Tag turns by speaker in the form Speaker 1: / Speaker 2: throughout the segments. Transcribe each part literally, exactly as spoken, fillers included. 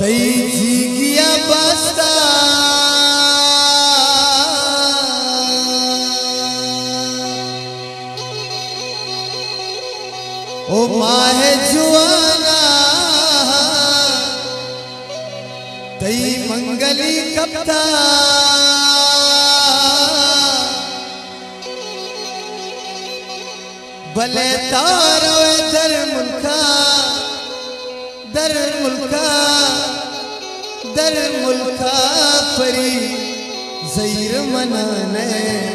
Speaker 1: तई जी गया बस्ता ओ माहे जुआना तई मंगली कप्ता भले तारो दर मुल्का दर मुल्का दर मुल्का परी ज़हीर मनाने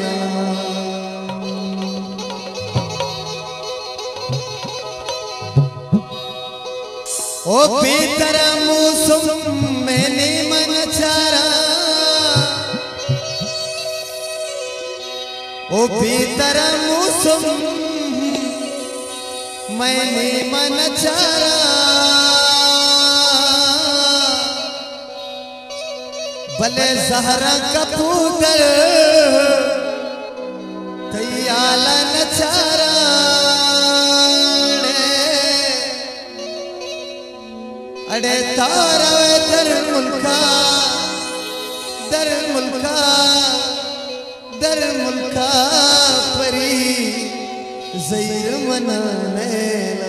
Speaker 1: ओ बेतरा मौसम मैंने मन चारा ओ बेतरा मौसम मैंने मन चारा भले ज़हरा कपूतर तैयाला नचारा अड़े तारा दर मुल्का दर मुल्का दर मुल्का परी ज़हीर मनाने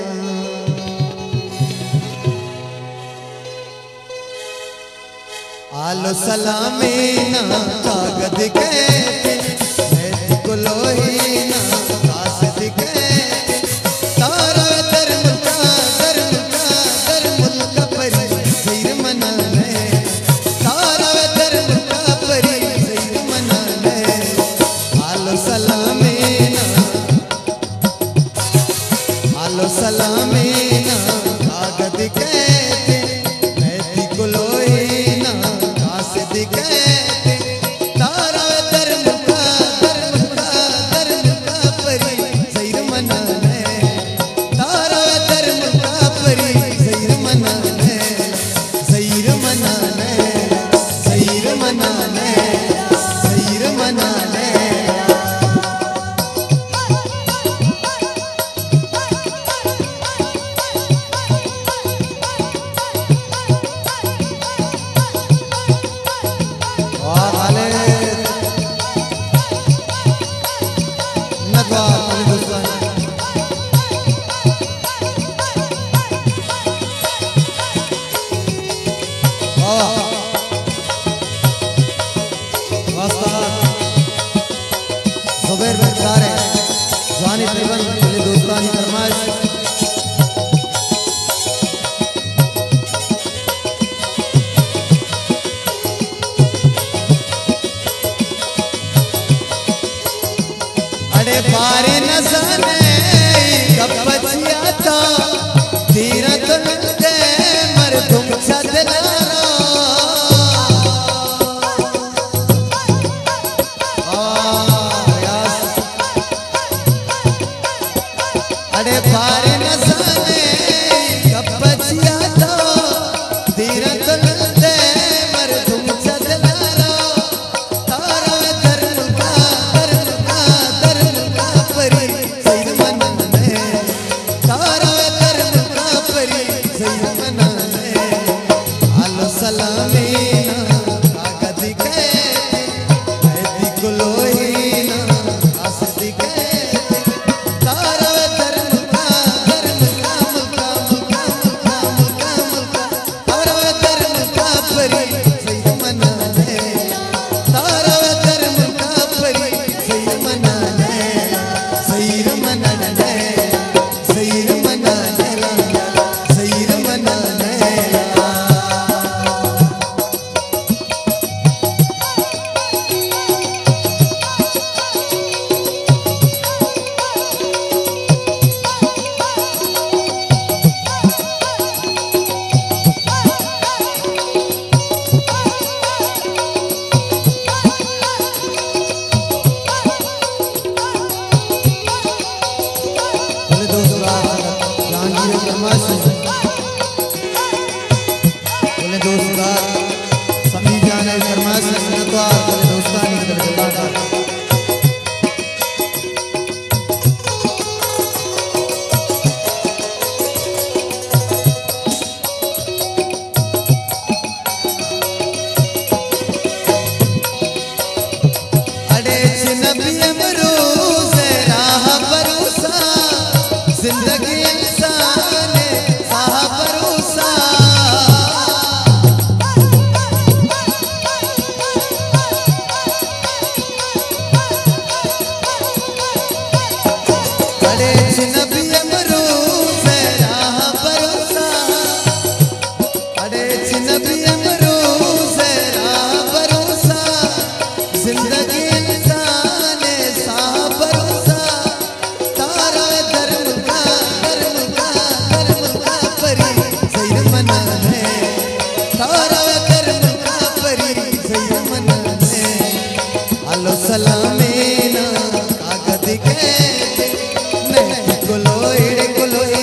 Speaker 1: आलो सलामे ना कागद कहते मैं को लोही ना कासद कहते तारा दर मुल्का दर मुल्का दर मुल्का परी ज़हीर मनाने तारा दर मुल्का परी ज़हीर मनाने आलो सलामे ना आलो सलामे ना कागद कहते मैं को लोही ना कासद कहते तारा दर मुल्का दर मुल्का दर मुल्का परी ज़हीर मनाने तारा दर मुल्का परी ज़हीर मनाने ज़हीर मनाने ज़हीर मनाने ज़हीर मनाने ज़ुबैर बरकार है जवानी तकरीबन पहले दोस्तानी फरमाइश अड़े बारे न जाने कब बचियाता तेरा तो नंदे मर तुम चदलारा अड़े बारे न जाने कब बचियाता तेरा तो नंदे मर तुम चदलारा तारा दर मुल्का दर मुल्का दर मुल्का परी ज़हीर मनाने तारा दर मुल्का परी ज़हीर मनाने आलो सलामे ना कागद कहते मैं को लोही ना कासद कहते तारा दर मुल्का दर मुल्का मुल्का मुल्का मुल्का मुल्का मुल्का तारा दर मुल्का परी ज़हीर मनाने तारा दर मुल्का परी ज़हीर मनाने ज़हीर मनाने ज़हीर मनाने ज़हीर मनाने बोले दोस्तों जहांगीर फरमाइश बोले दोस्तों समी जाने फरमाइश सुनतवार बोले दोस्तानी की तरफ जवाब नबी अमरू जरा भरोसा जिंदगी इंसान सा भरोसा तारा धर्म का धर्म का धर्म का परी सही मना है तारा धर्म का परी सही मना है आलो सलामे ना कागद के नहीं कुलोई कुलोई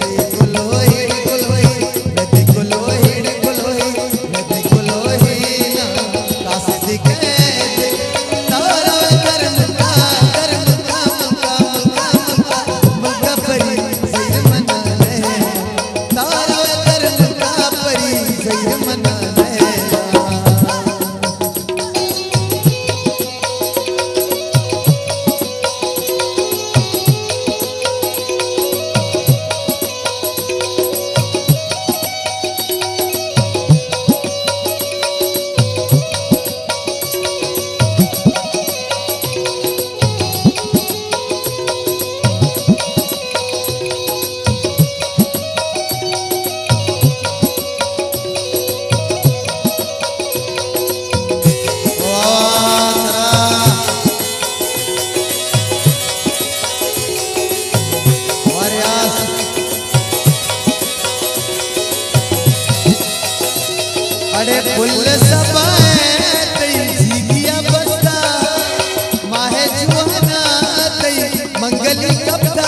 Speaker 1: अरे फुल सबाए तई जीगिया बस्ता माहे जुआना तई मंगली कपता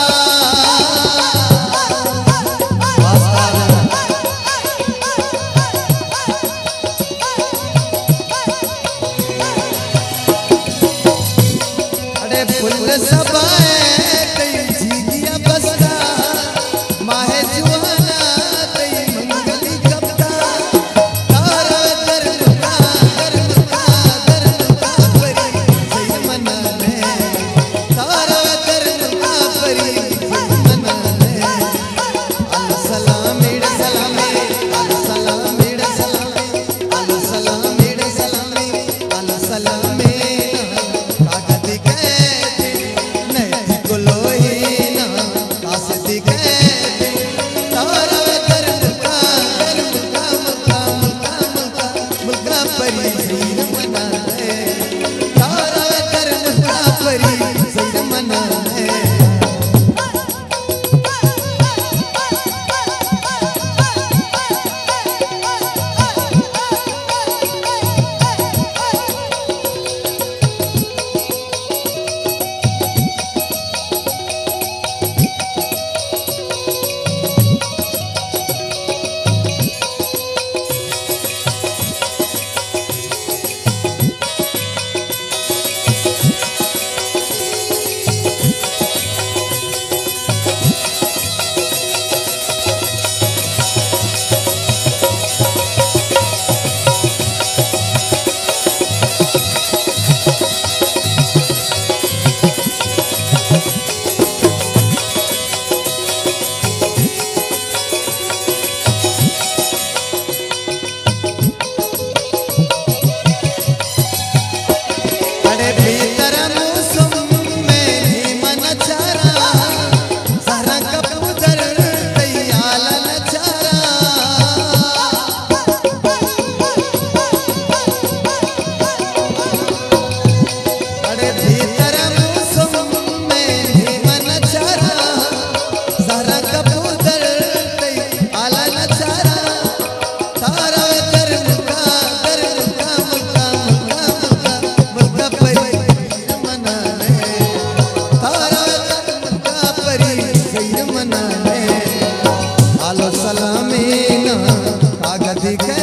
Speaker 1: अरे फुल सबाए तई जीगिया बस्ता माहे जुआना तई मंगली कपता सलामी ना कागज के